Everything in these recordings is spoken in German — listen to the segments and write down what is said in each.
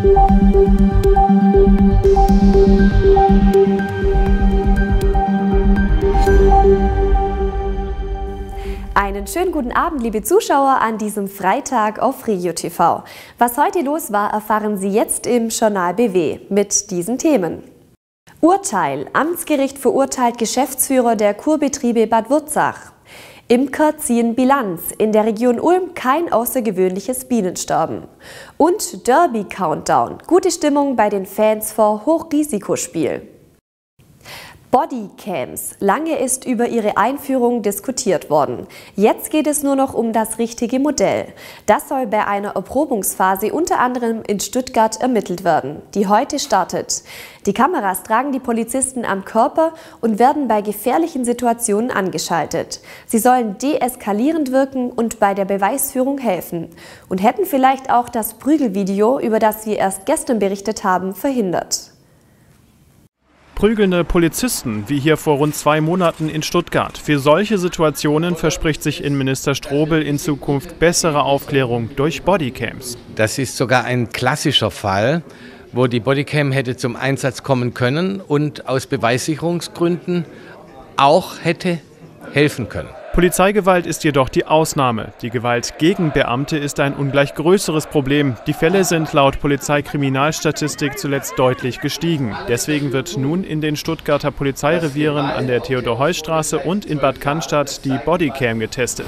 Einen schönen guten Abend, liebe Zuschauer, an diesem Freitag auf Regio TV. Was heute los war, erfahren Sie jetzt im Journal BW mit diesen Themen. Urteil: Amtsgericht verurteilt Geschäftsführer der Kurbetriebe Bad Wurzach. Imker ziehen Bilanz: In der Region Ulm kein außergewöhnliches Bienensterben. Und Derby-Countdown: Gute Stimmung bei den Fans vor Hochrisikospiel. Bodycams: Lange ist über ihre Einführung diskutiert worden. Jetzt geht es nur noch um das richtige Modell. Das soll bei einer Erprobungsphase unter anderem in Stuttgart ermittelt werden, die heute startet. Die Kameras tragen die Polizisten am Körper und werden bei gefährlichen Situationen angeschaltet. Sie sollen deeskalierend wirken und bei der Beweisführung helfen und hätten vielleicht auch das Prügelvideo, über das wir erst gestern berichtet haben, verhindert. Prügelnde Polizisten, wie hier vor rund 2 Monaten in Stuttgart. Für solche Situationen verspricht sich Innenminister Strobel in Zukunft bessere Aufklärung durch Bodycams. Das ist sogar ein klassischer Fall, wo die Bodycam hätte zum Einsatz kommen können und aus Beweissicherungsgründen auch hätte helfen können. Polizeigewalt ist jedoch die Ausnahme. Die Gewalt gegen Beamte ist ein ungleich größeres Problem. Die Fälle sind laut Polizeikriminalstatistik zuletzt deutlich gestiegen. Deswegen wird nun in den Stuttgarter Polizeirevieren an der Theodor-Heuss-Straße und in Bad Cannstatt die Bodycam getestet.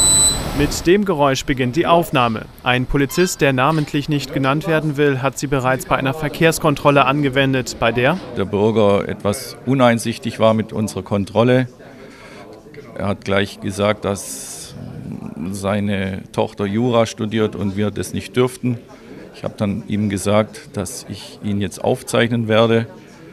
Mit dem Geräusch beginnt die Aufnahme. Ein Polizist, der namentlich nicht genannt werden will, hat sie bereits bei einer Verkehrskontrolle angewendet, bei der der Bürger etwas uneinsichtig war mit unserer Kontrolle. Er hat gleich gesagt, dass seine Tochter Jura studiert und wir das nicht dürften. Ich habe dann ihm gesagt, dass ich ihn jetzt aufzeichnen werde.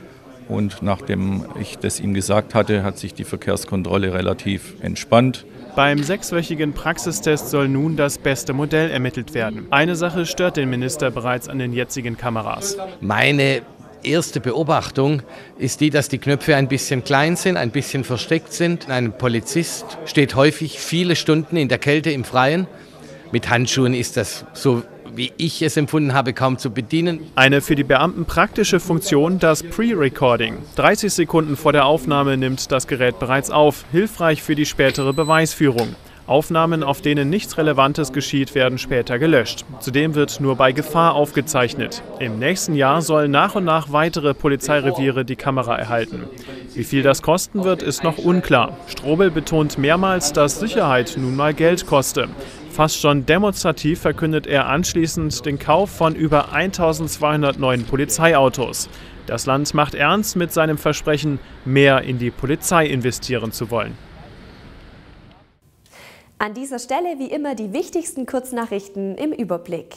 Und nachdem ich das ihm gesagt hatte, hat sich die Verkehrskontrolle relativ entspannt. Beim 6-wöchigen Praxistest soll nun das beste Modell ermittelt werden. Eine Sache stört den Minister bereits an den jetzigen Kameras. Meine erste Beobachtung ist die, dass die Knöpfe ein bisschen klein sind, ein bisschen versteckt sind. Ein Polizist steht häufig viele Stunden in der Kälte im Freien. Mit Handschuhen ist das, so wie ich es empfunden habe, kaum zu bedienen. Eine für die Beamten praktische Funktion, das Pre-Recording. 30 Sekunden vor der Aufnahme nimmt das Gerät bereits auf, hilfreich für die spätere Beweisführung. Aufnahmen, auf denen nichts Relevantes geschieht, werden später gelöscht. Zudem wird nur bei Gefahr aufgezeichnet. Im nächsten Jahr sollen nach und nach weitere Polizeireviere die Kamera erhalten. Wie viel das kosten wird, ist noch unklar. Strobel betont mehrmals, dass Sicherheit nun mal Geld koste. Fast schon demonstrativ verkündet er anschließend den Kauf von über 1200 neuen Polizeiautos. Das Land macht ernst mit seinem Versprechen, mehr in die Polizei investieren zu wollen. An dieser Stelle wie immer die wichtigsten Kurznachrichten im Überblick.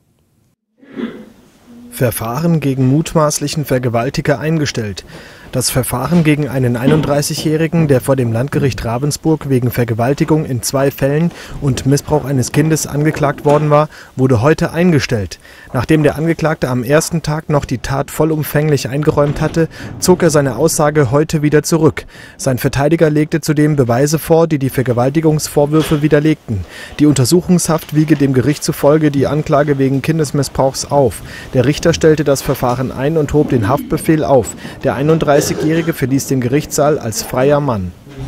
Verfahren gegen mutmaßlichen Vergewaltiger eingestellt. Das Verfahren gegen einen 31-Jährigen, der vor dem Landgericht Ravensburg wegen Vergewaltigung in 2 Fällen und Missbrauch eines Kindes angeklagt worden war, wurde heute eingestellt. Nachdem der Angeklagte am ersten Tag noch die Tat vollumfänglich eingeräumt hatte, zog er seine Aussage heute wieder zurück. Sein Verteidiger legte zudem Beweise vor, die die Vergewaltigungsvorwürfe widerlegten. Die Untersuchungshaft wiege dem Gericht zufolge die Anklage wegen Kindesmissbrauchs auf. Der Richter stellte das Verfahren ein und hob den Haftbefehl auf. Der 31-Jährige verließ den Gerichtssaal als freier Mann.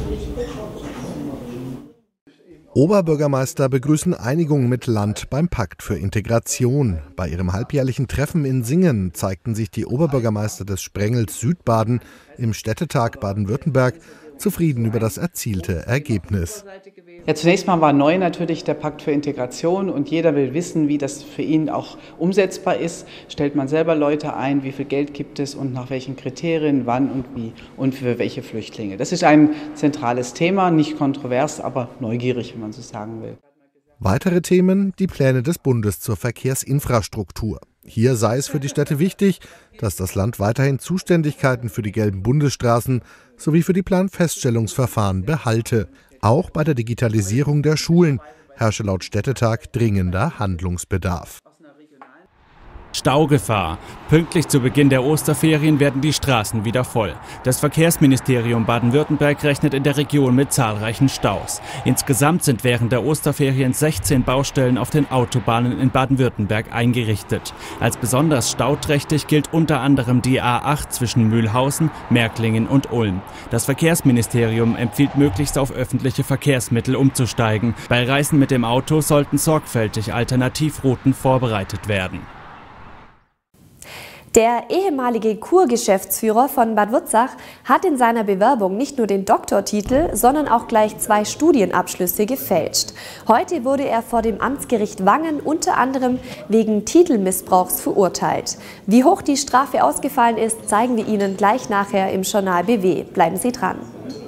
Oberbürgermeister begrüßen Einigung mit Land beim Pakt für Integration. Bei ihrem halbjährlichen Treffen in Singen zeigten sich die Oberbürgermeister des Sprengels Südbaden im Städtetag Baden-Württemberg zufrieden über das erzielte Ergebnis. Ja, zunächst mal war neu natürlich der Pakt für Integration und jeder will wissen, wie das für ihn auch umsetzbar ist. Stellt man selber Leute ein, wie viel Geld gibt es und nach welchen Kriterien, wann und wie und für welche Flüchtlinge. Das ist ein zentrales Thema, nicht kontrovers, aber neugierig, wenn man so sagen will. Weitere Themen: die Pläne des Bundes zur Verkehrsinfrastruktur. Hier sei es für die Städte wichtig, dass das Land weiterhin Zuständigkeiten für die gelben Bundesstraßen sowie für die Planfeststellungsverfahren behalte. Auch bei der Digitalisierung der Schulen herrsche laut Städtetag dringender Handlungsbedarf. Staugefahr. Pünktlich zu Beginn der Osterferien werden die Straßen wieder voll. Das Verkehrsministerium Baden-Württemberg rechnet in der Region mit zahlreichen Staus. Insgesamt sind während der Osterferien 16 Baustellen auf den Autobahnen in Baden-Württemberg eingerichtet. Als besonders stauträchtig gilt unter anderem die A8 zwischen Mühlhausen, Märklingen und Ulm. Das Verkehrsministerium empfiehlt möglichst auf öffentliche Verkehrsmittel umzusteigen. Bei Reisen mit dem Auto sollten sorgfältig Alternativrouten vorbereitet werden. Der ehemalige Kurgeschäftsführer von Bad Wurzach hat in seiner Bewerbung nicht nur den Doktortitel, sondern auch gleich 2 Studienabschlüsse gefälscht. Heute wurde er vor dem Amtsgericht Wangen unter anderem wegen Titelmissbrauchs verurteilt. Wie hoch die Strafe ausgefallen ist, zeigen wir Ihnen gleich nachher im Journal BW. Bleiben Sie dran.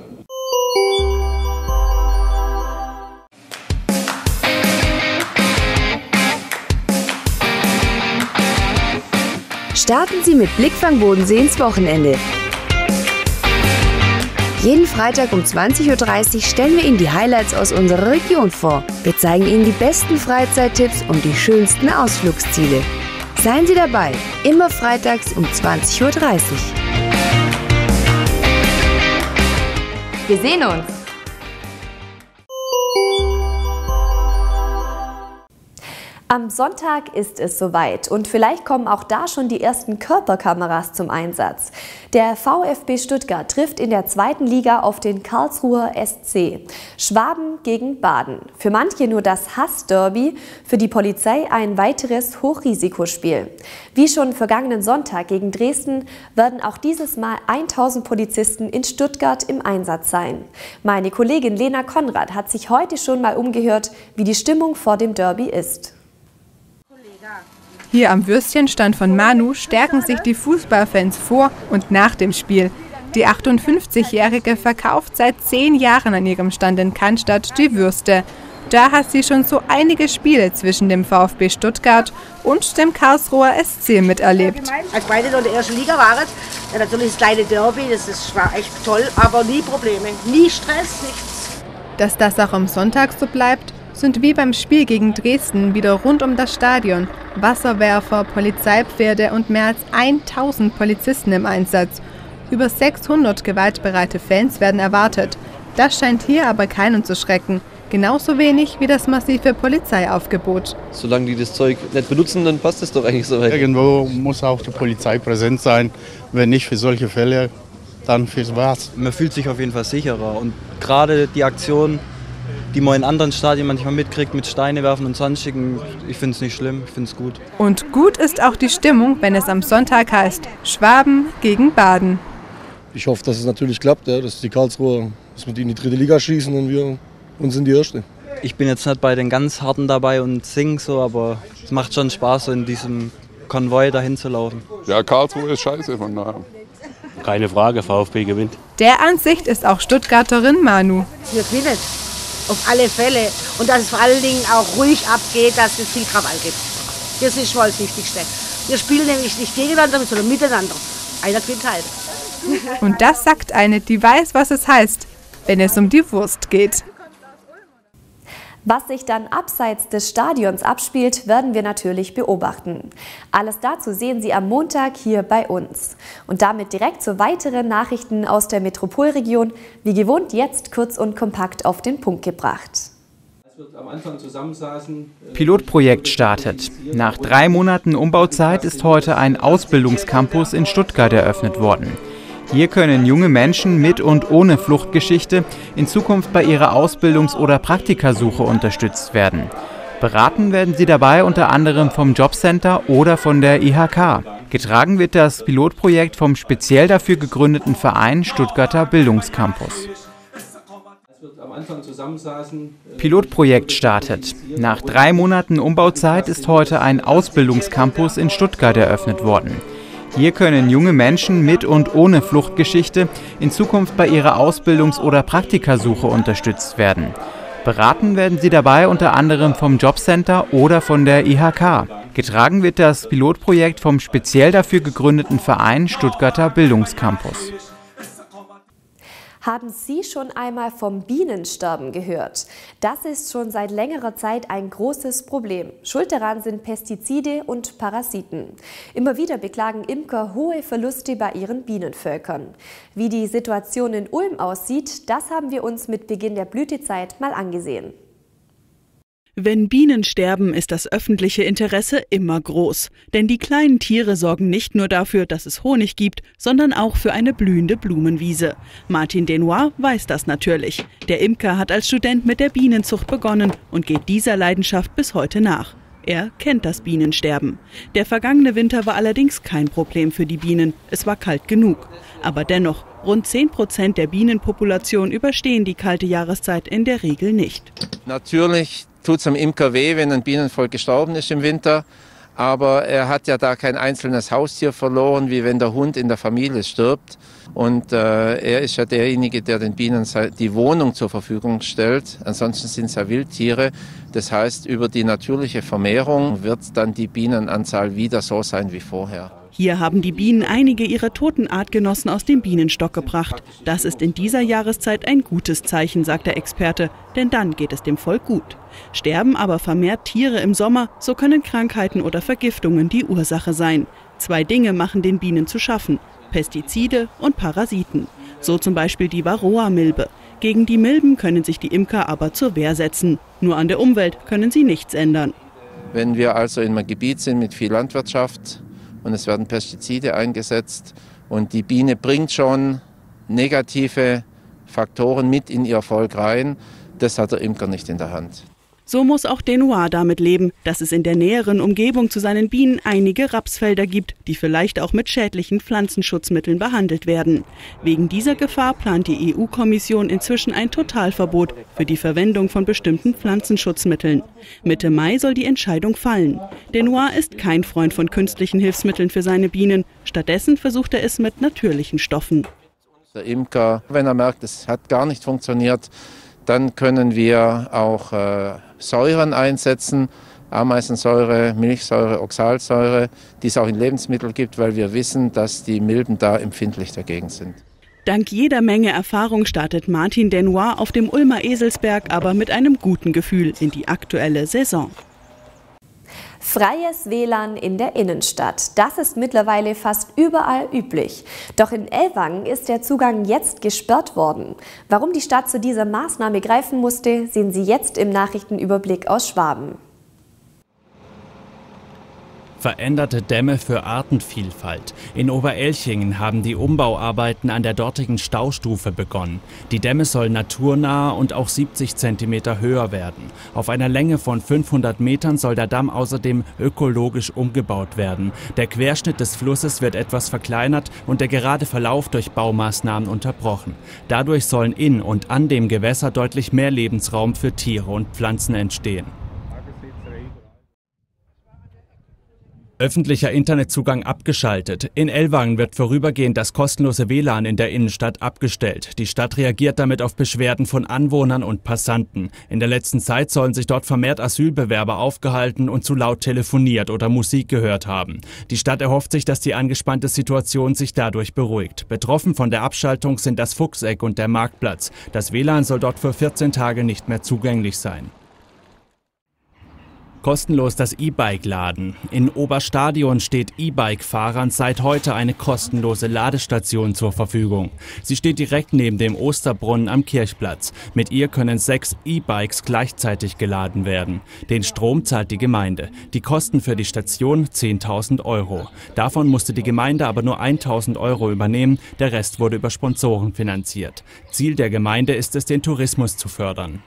Starten Sie mit Blickfang Bodensee ins Wochenende. Jeden Freitag um 20:30 Uhr stellen wir Ihnen die Highlights aus unserer Region vor. Wir zeigen Ihnen die besten Freizeittipps und die schönsten Ausflugsziele. Seien Sie dabei, immer freitags um 20:30 Uhr. Wir sehen uns! Am Sonntag ist es soweit und vielleicht kommen auch da schon die ersten Körperkameras zum Einsatz. Der VfB Stuttgart trifft in der 2. Liga auf den Karlsruher SC. Schwaben gegen Baden. Für manche nur das Hassderby, für die Polizei ein weiteres Hochrisikospiel. Wie schon vergangenen Sonntag gegen Dresden werden auch dieses Mal 1000 Polizisten in Stuttgart im Einsatz sein. Meine Kollegin Lena Konrad hat sich heute schon mal umgehört, wie die Stimmung vor dem Derby ist. Hier am Würstchenstand von Manu stärken sich die Fußballfans vor und nach dem Spiel. Die 58-Jährige verkauft seit 10 Jahren an ihrem Stand in Cannstatt die Würste. Da hat sie schon so einige Spiele zwischen dem VfB Stuttgart und dem Karlsruher SC miterlebt. Als beide in der ersten Liga waren, natürlich das kleine Derby, war echt toll, aber nie Probleme, nie Stress, nichts. Dass das auch am Sonntag so bleibt, sind wie beim Spiel gegen Dresden wieder rund um das Stadion Wasserwerfer, Polizeipferde und mehr als 1000 Polizisten im Einsatz. Über 600 gewaltbereite Fans werden erwartet. Das scheint hier aber keinen zu schrecken. Genauso wenig wie das massive Polizeiaufgebot. Solange die das Zeug nicht benutzen, dann passt es doch eigentlich so weit. Irgendwo muss auch die Polizei präsent sein. Wenn nicht für solche Fälle, dann fürs was. Man fühlt sich auf jeden Fall sicherer. Und gerade die Aktion, die man in anderen Stadien manchmal mitkriegt, mit Steine werfen und sonstigen, ich finde es nicht schlimm, ich finde es gut. Und gut ist auch die Stimmung, wenn es am Sonntag heißt, Schwaben gegen Baden. Ich hoffe, dass es natürlich klappt, ja, dass die Karlsruher mit in die 3. Liga schießen und wir uns in die 1. Ich bin jetzt nicht bei den ganz Harten dabei und singe so, aber es macht schon Spaß, so in diesem Konvoi dahin zu laufen. Ja, Karlsruhe ist scheiße, von daher. Keine Frage, VfB gewinnt. Der Ansicht ist auch Stuttgarterin Manu. Wir gewinnen. Auf alle Fälle. Und dass es vor allen Dingen auch ruhig abgeht, dass es viel Krawall gibt. Das ist schon das Wichtigste. Wir spielen nämlich nicht gegeneinander, sondern miteinander. Einer gewinnt halt. Und das sagt eine, die weiß, was es heißt, wenn es um die Wurst geht. Was sich dann abseits des Stadions abspielt, werden wir natürlich beobachten. Alles dazu sehen Sie am Montag hier bei uns. Und damit direkt zu weiteren Nachrichten aus der Metropolregion, wie gewohnt jetzt kurz und kompakt auf den Punkt gebracht. Pilotprojekt startet. Nach 3 Monaten Umbauzeit ist heute ein Ausbildungscampus in Stuttgart eröffnet worden. Hier können junge Menschen mit und ohne Fluchtgeschichte in Zukunft bei ihrer Ausbildungs- oder Praktikasuche unterstützt werden. Beraten werden sie dabei unter anderem vom Jobcenter oder von der IHK. Getragen wird das Pilotprojekt vom speziell dafür gegründeten Verein Stuttgarter Bildungscampus. Pilotprojekt startet. Nach 3 Monaten Umbauzeit ist heute ein Ausbildungscampus in Stuttgart eröffnet worden. Hier können junge Menschen mit und ohne Fluchtgeschichte in Zukunft bei ihrer Ausbildungs- oder Praktikasuche unterstützt werden. Beraten werden sie dabei unter anderem vom Jobcenter oder von der IHK. Getragen wird das Pilotprojekt vom speziell dafür gegründeten Verein Stuttgarter Bildungscampus. Haben Sie schon einmal vom Bienensterben gehört? Das ist schon seit längerer Zeit ein großes Problem. Schuld daran sind Pestizide und Parasiten. Immer wieder beklagen Imker hohe Verluste bei ihren Bienenvölkern. Wie die Situation in Ulm aussieht, das haben wir uns mit Beginn der Blütezeit mal angesehen. Wenn Bienen sterben, ist das öffentliche Interesse immer groß. Denn die kleinen Tiere sorgen nicht nur dafür, dass es Honig gibt, sondern auch für eine blühende Blumenwiese. Martin Denois weiß das natürlich. Der Imker hat als Student mit der Bienenzucht begonnen und geht dieser Leidenschaft bis heute nach. Er kennt das Bienensterben. Der vergangene Winter war allerdings kein Problem für die Bienen. Es war kalt genug. Aber dennoch, rund 10% der Bienenpopulation überstehen die kalte Jahreszeit in der Regel nicht. Natürlich tut es am Imker weh, wenn ein Bienenvolk gestorben ist im Winter. Aber er hat ja da kein einzelnes Haustier verloren, wie wenn der Hund in der Familie stirbt. Und er ist ja derjenige, der den Bienen die Wohnung zur Verfügung stellt. Ansonsten sind es ja Wildtiere. Das heißt, über die natürliche Vermehrung wird dann die Bienenanzahl wieder so sein wie vorher. Hier haben die Bienen einige ihrer toten Artgenossen aus dem Bienenstock gebracht. Das ist in dieser Jahreszeit ein gutes Zeichen, sagt der Experte, denn dann geht es dem Volk gut. Sterben aber vermehrt Tiere im Sommer, so können Krankheiten oder Vergiftungen die Ursache sein. 2 Dinge machen den Bienen zu schaffen: Pestizide und Parasiten. So zum Beispiel die Varroa-Milbe. Gegen die Milben können sich die Imker aber zur Wehr setzen. Nur an der Umwelt können sie nichts ändern. Wenn wir also in einem Gebiet sind mit viel Landwirtschaft und es werden Pestizide eingesetzt und die Biene bringt schon negative Faktoren mit in ihr Volk rein, das hat der Imker nicht in der Hand. So muss auch Denois damit leben, dass es in der näheren Umgebung zu seinen Bienen einige Rapsfelder gibt, die vielleicht auch mit schädlichen Pflanzenschutzmitteln behandelt werden. Wegen dieser Gefahr plant die EU-Kommission inzwischen ein Totalverbot für die Verwendung von bestimmten Pflanzenschutzmitteln. Mitte Mai soll die Entscheidung fallen. Denois ist kein Freund von künstlichen Hilfsmitteln für seine Bienen. Stattdessen versucht er es mit natürlichen Stoffen. Der Imker, wenn er merkt, es hat gar nicht funktioniert, dann können wir auch Säuren einsetzen, Ameisensäure, Milchsäure, Oxalsäure, die es auch in Lebensmitteln gibt, weil wir wissen, dass die Milben da empfindlich dagegen sind. Dank jeder Menge Erfahrung startet Martin Denois auf dem Ulmer Eselsberg aber mit einem guten Gefühl in die aktuelle Saison. Freies WLAN in der Innenstadt. Das ist mittlerweile fast überall üblich. Doch in Ellwangen ist der Zugang jetzt gesperrt worden. Warum die Stadt zu dieser Maßnahme greifen musste, sehen Sie jetzt im Nachrichtenüberblick aus Schwaben. Veränderte Dämme für Artenvielfalt. In Oberelchingen haben die Umbauarbeiten an der dortigen Staustufe begonnen. Die Dämme sollen naturnah und auch 70 cm höher werden. Auf einer Länge von 500 Metern soll der Damm außerdem ökologisch umgebaut werden. Der Querschnitt des Flusses wird etwas verkleinert und der gerade Verlauf durch Baumaßnahmen unterbrochen. Dadurch sollen in und an dem Gewässer deutlich mehr Lebensraum für Tiere und Pflanzen entstehen. Öffentlicher Internetzugang abgeschaltet. In Ellwangen wird vorübergehend das kostenlose WLAN in der Innenstadt abgestellt. Die Stadt reagiert damit auf Beschwerden von Anwohnern und Passanten. In der letzten Zeit sollen sich dort vermehrt Asylbewerber aufgehalten und zu laut telefoniert oder Musik gehört haben. Die Stadt erhofft sich, dass die angespannte Situation sich dadurch beruhigt. Betroffen von der Abschaltung sind das Fuchseck und der Marktplatz. Das WLAN soll dort für 14 Tage nicht mehr zugänglich sein. Kostenlos das E-Bike laden. In Oberstadion steht E-Bike-Fahrern seit heute eine kostenlose Ladestation zur Verfügung. Sie steht direkt neben dem Osterbrunnen am Kirchplatz. Mit ihr können 6 E-Bikes gleichzeitig geladen werden. Den Strom zahlt die Gemeinde. Die Kosten für die Station 10.000 €. Davon musste die Gemeinde aber nur 1.000 € übernehmen. Der Rest wurde über Sponsoren finanziert. Ziel der Gemeinde ist es, den Tourismus zu fördern.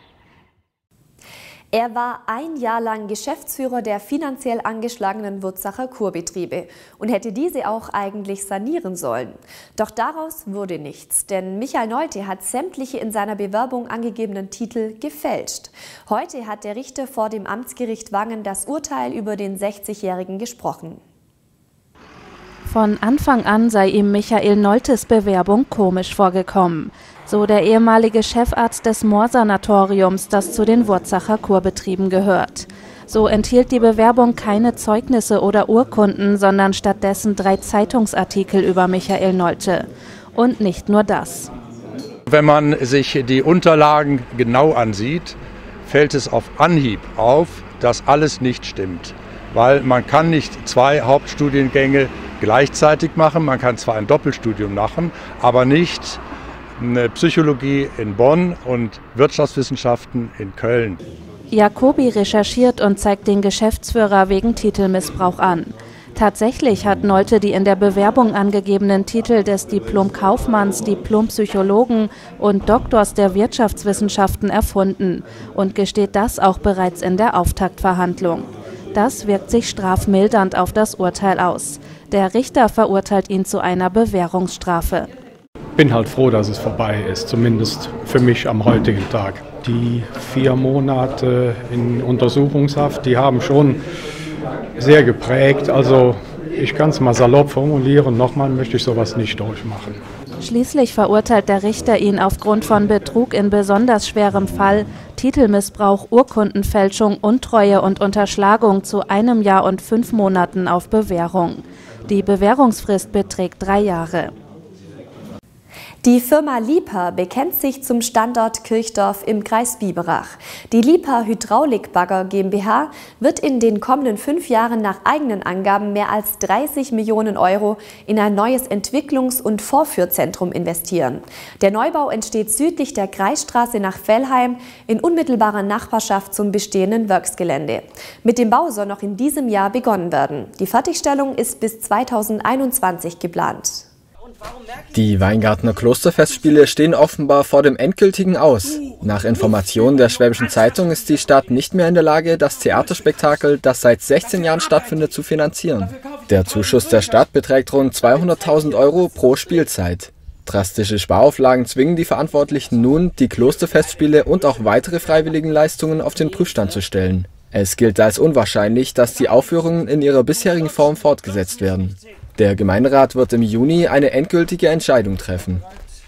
Er war ein Jahr lang Geschäftsführer der finanziell angeschlagenen Wurzacher Kurbetriebe und hätte diese auch eigentlich sanieren sollen. Doch daraus wurde nichts, denn Michael Neute hat sämtliche in seiner Bewerbung angegebenen Titel gefälscht. Heute hat der Richter vor dem Amtsgericht Wangen das Urteil über den 60-Jährigen gesprochen. Von Anfang an sei ihm Michael Neutes Bewerbung komisch vorgekommen. So der ehemalige Chefarzt des Moor-Sanatoriums, das zu den Wurzacher Kurbetrieben gehört. So enthielt die Bewerbung keine Zeugnisse oder Urkunden, sondern stattdessen 3 Zeitungsartikel über Michael Neute. Und nicht nur das. wenn man sich die Unterlagen genau ansieht, fällt es auf Anhieb auf, dass alles nicht stimmt. Weil man kann nicht 2 Hauptstudiengänge gleichzeitig machen. Man kann zwar ein Doppelstudium machen, aber nicht eine Psychologie in Bonn und Wirtschaftswissenschaften in Köln. Jacobi recherchiert und zeigt den Geschäftsführer wegen Titelmissbrauch an. Tatsächlich hat Nolte die in der Bewerbung angegebenen Titel des Diplom-Kaufmanns, Diplom-Psychologen und Doktors der Wirtschaftswissenschaften erfunden und gesteht das auch bereits in der Auftaktverhandlung. Das wirkt sich strafmildernd auf das Urteil aus. Der Richter verurteilt ihn zu einer Bewährungsstrafe. Ich bin halt froh, dass es vorbei ist, zumindest für mich am heutigen Tag. Die 4 Monate in Untersuchungshaft, die haben schon sehr geprägt. Also ich kann es mal salopp formulieren, nochmal möchte ich sowas nicht durchmachen. Schließlich verurteilt der Richter ihn aufgrund von Betrug in besonders schwerem Fall, Titelmissbrauch, Urkundenfälschung, Untreue und Unterschlagung zu 1 Jahr und 5 Monaten auf Bewährung. Die Bewährungsfrist beträgt 3 Jahre. Die Firma Lipa bekennt sich zum Standort Kirchdorf im Kreis Biberach. Die Lipa Hydraulikbagger GmbH wird in den kommenden 5 Jahren nach eigenen Angaben mehr als 30 Millionen € in ein neues Entwicklungs- und Vorführzentrum investieren. Der Neubau entsteht südlich der Kreisstraße nach Vellheim in unmittelbarer Nachbarschaft zum bestehenden Werksgelände. Mit dem Bau soll noch in diesem Jahr begonnen werden. Die Fertigstellung ist bis 2021 geplant. Die Weingartner Klosterfestspiele stehen offenbar vor dem endgültigen Aus. Nach Informationen der Schwäbischen Zeitung ist die Stadt nicht mehr in der Lage, das Theaterspektakel, das seit 16 Jahren stattfindet, zu finanzieren. Der Zuschuss der Stadt beträgt rund 200.000 € pro Spielzeit. Drastische Sparauflagen zwingen die Verantwortlichen nun, die Klosterfestspiele und auch weitere Freiwilligenleistungen auf den Prüfstand zu stellen. Es gilt als unwahrscheinlich, dass die Aufführungen in ihrer bisherigen Form fortgesetzt werden. Der Gemeinderat wird im Juni eine endgültige Entscheidung treffen.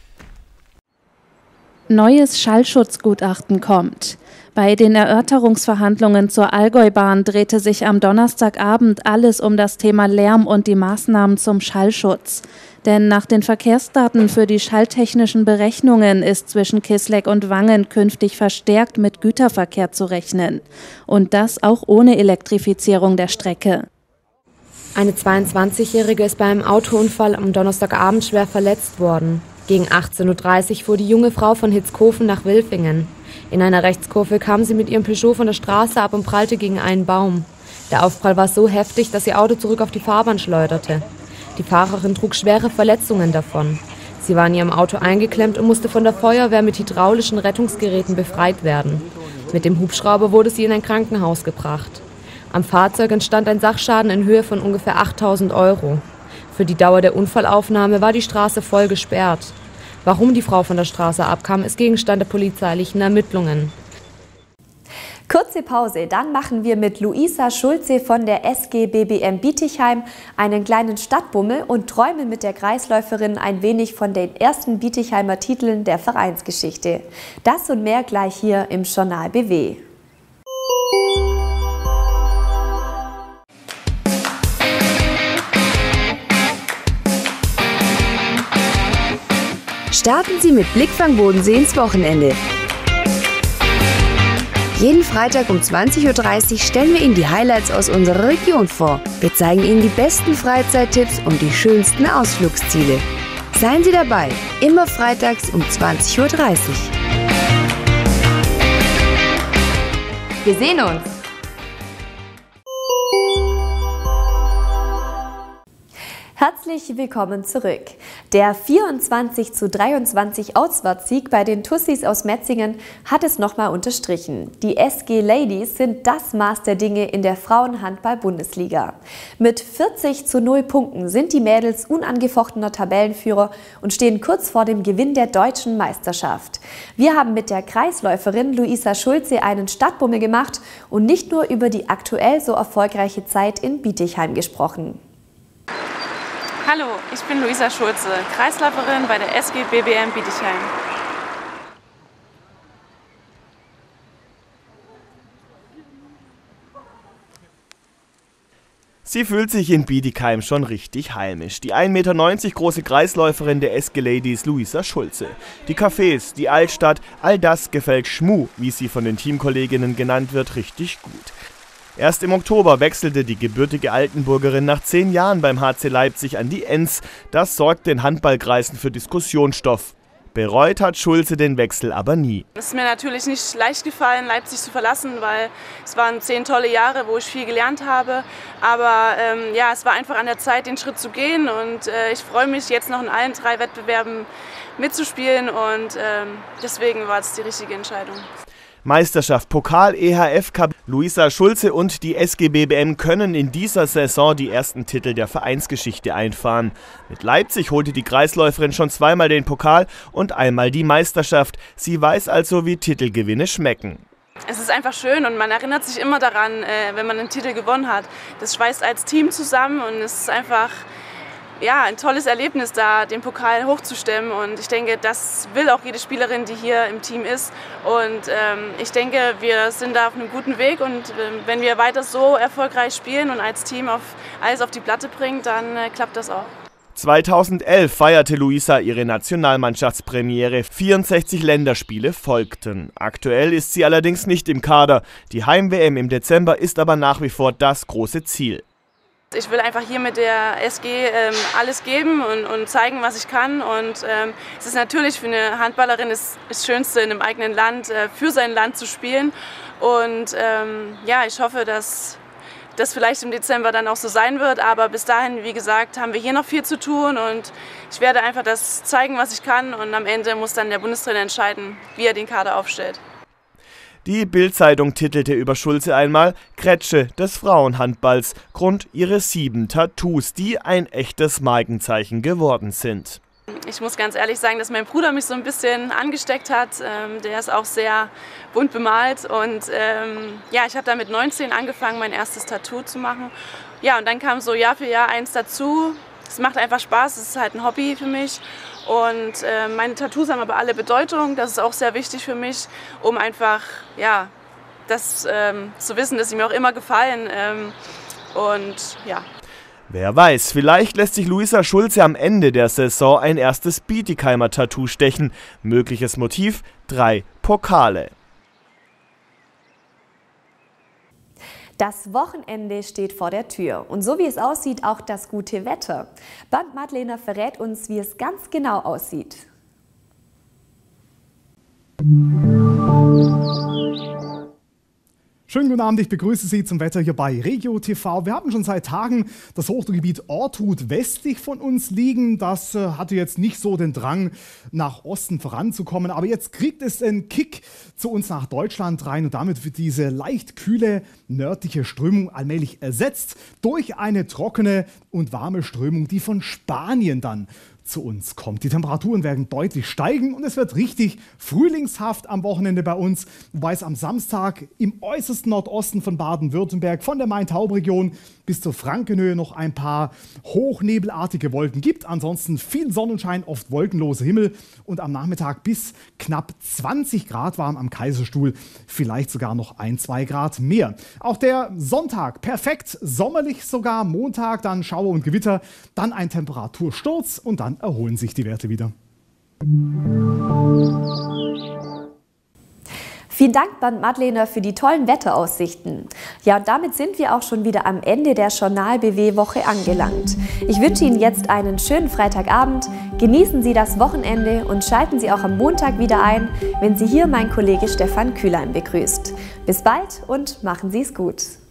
Neues Schallschutzgutachten kommt. Bei den Erörterungsverhandlungen zur Allgäubahn drehte sich am Donnerstagabend alles um das Thema Lärm und die Maßnahmen zum Schallschutz. Denn nach den Verkehrsdaten für die schalltechnischen Berechnungen ist zwischen Kisleck und Wangen künftig verstärkt mit Güterverkehr zu rechnen. Und das auch ohne Elektrifizierung der Strecke. Eine 22-Jährige ist bei einem Autounfall am Donnerstagabend schwer verletzt worden. Gegen 18:30 Uhr fuhr die junge Frau von Hitzkofen nach Wilfingen. In einer Rechtskurve kam sie mit ihrem Peugeot von der Straße ab und prallte gegen einen Baum. Der Aufprall war so heftig, dass ihr Auto zurück auf die Fahrbahn schleuderte. Die Fahrerin trug schwere Verletzungen davon. Sie war in ihrem Auto eingeklemmt und musste von der Feuerwehr mit hydraulischen Rettungsgeräten befreit werden. Mit dem Hubschrauber wurde sie in ein Krankenhaus gebracht. Am Fahrzeug entstand ein Sachschaden in Höhe von ungefähr 8.000 €. Für die Dauer der Unfallaufnahme war die Straße voll gesperrt. Warum die Frau von der Straße abkam, ist Gegenstand der polizeilichen Ermittlungen. Kurze Pause, dann machen wir mit Luisa Schulze von der SG BBM Bietigheim einen kleinen Stadtbummel und träumen mit der Kreisläuferin ein wenig von den ersten Bietigheimer Titeln der Vereinsgeschichte. Das und mehr gleich hier im Journal BW. Starten Sie mit Blickfang Bodensee ins Wochenende. Jeden Freitag um 20:30 Uhr stellen wir Ihnen die Highlights aus unserer Region vor. Wir zeigen Ihnen die besten Freizeittipps und die schönsten Ausflugsziele. Seien Sie dabei, immer freitags um 20:30 Uhr. Wir sehen uns! Herzlich willkommen zurück. Der 24:23 Auswärtssieg bei den Tussis aus Metzingen hat es nochmal unterstrichen. Die SG Ladies sind das Maß der Dinge in der Frauenhandball-Bundesliga. Mit 40:0 Punkten sind die Mädels unangefochtener Tabellenführer und stehen kurz vor dem Gewinn der deutschen Meisterschaft. Wir haben mit der Kreisläuferin Luisa Schulze einen Stadtbummel gemacht und nicht nur über die aktuell so erfolgreiche Zeit in Bietigheim gesprochen. Hallo, ich bin Luisa Schulze, Kreisläuferin bei der SG BBM Bietigheim. Sie fühlt sich in Bietigheim schon richtig heimisch. Die 1,90 Meter große Kreisläuferin der SG Ladies, Luisa Schulze. Die Cafés, die Altstadt, all das gefällt Schmu, wie sie von den Teamkolleginnen genannt wird, richtig gut. Erst im Oktober wechselte die gebürtige Altenburgerin nach 10 Jahren beim HC Leipzig an die Enns. Das sorgt den Handballkreisen für Diskussionsstoff. Bereut hat Schulze den Wechsel aber nie. Es ist mir natürlich nicht leicht gefallen, Leipzig zu verlassen, weil es waren 10 tolle Jahre, wo ich viel gelernt habe. Aber ja, es war einfach an der Zeit, den Schritt zu gehen. Und ich freue mich, jetzt noch in allen 3 Wettbewerben mitzuspielen. Und deswegen war es die richtige Entscheidung. Meisterschaft, Pokal, EHF Cup. Luisa Schulze und die SG BBM können in dieser Saison die ersten Titel der Vereinsgeschichte einfahren. Mit Leipzig holte die Kreisläuferin schon 2-mal den Pokal und einmal die Meisterschaft. Sie weiß also, wie Titelgewinne schmecken. Es ist einfach schön und man erinnert sich immer daran, wenn man einen Titel gewonnen hat. Das schweißt als Team zusammen und es ist einfach ja, ein tolles Erlebnis, da den Pokal hochzustemmen. Und ich denke, das will auch jede Spielerin, die hier im Team ist. Und ich denke, wir sind da auf einem guten Weg. Und wenn wir weiter so erfolgreich spielen und als Team alles auf die Platte bringen, dann klappt das auch. 2011 feierte Luisa ihre Nationalmannschaftspremiere. 64 Länderspiele folgten. Aktuell ist sie allerdings nicht im Kader. Die Heim-WM im Dezember ist aber nach wie vor das große Ziel. Ich will einfach hier mit der SG alles geben und zeigen, was ich kann. Und es ist natürlich für eine Handballerin das Schönste, in einem eigenen Land für sein Land zu spielen. Und ja, ich hoffe, dass das vielleicht im Dezember dann auch so sein wird. Aber bis dahin, wie gesagt, haben wir hier noch viel zu tun. Und ich werde einfach das zeigen, was ich kann. Und am Ende muss dann der Bundestrainer entscheiden, wie er den Kader aufstellt. Die Bild-Zeitung titelte über Schulze einmal „Kretsche des Frauenhandballs", Grund ihre 7 Tattoos, die ein echtes Markenzeichen geworden sind. Ich muss ganz ehrlich sagen, dass mein Bruder mich so ein bisschen angesteckt hat. Der ist auch sehr bunt bemalt und ja, ich habe dann mit 19 angefangen, mein erstes Tattoo zu machen. Ja, und dann kam so Jahr für Jahr eins dazu. Es macht einfach Spaß, es ist halt ein Hobby für mich. Und meine Tattoos haben aber alle Bedeutung, das ist auch sehr wichtig für mich, um einfach ja, das zu wissen, dass sie mir auch immer gefallen. Und ja. Wer weiß, vielleicht lässt sich Luisa Schulze am Ende der Saison ein erstes Bietigheimer Tattoo stechen. Mögliches Motiv: 3 Pokale. Das Wochenende steht vor der Tür und so wie es aussieht, auch das gute Wetter. Bernd Madlener verrät uns, wie es ganz genau aussieht. Schönen guten Abend, ich begrüße Sie zum Wetter hier bei Regio TV. Wir haben schon seit Tagen das Hochdruckgebiet Ortrud westlich von uns liegen. Das hatte jetzt nicht so den Drang, nach Osten voranzukommen. Aber jetzt kriegt es einen Kick zu uns nach Deutschland rein und damit wird diese leicht kühle nördliche Strömung allmählich ersetzt durch eine trockene und warme Strömung, die von Spanien dann zu uns kommt. Die Temperaturen werden deutlich steigen und es wird richtig frühlingshaft am Wochenende bei uns, wobei es am Samstag im äußersten Nordosten von Baden-Württemberg von der Main-Taub-Region bis zur Frankenhöhe noch ein paar hochnebelartige Wolken gibt. Ansonsten viel Sonnenschein, oft wolkenloser Himmel und am Nachmittag bis knapp 20 Grad warm am Kaiserstuhl, vielleicht sogar noch 1-2 Grad mehr. Auch der Sonntag perfekt sommerlich sogar, Montag dann Schauer und Gewitter, dann ein Temperatursturz und dann erholen sich die Werte wieder. Vielen Dank, Bernd Madlener, für die tollen Wetteraussichten. Ja, und damit sind wir auch schon wieder am Ende der Journal-BW-Woche angelangt. Ich wünsche Ihnen jetzt einen schönen Freitagabend, genießen Sie das Wochenende und schalten Sie auch am Montag wieder ein, wenn Sie hier mein Kollege Stefan Kühlein begrüßt. Bis bald und machen Sie es gut.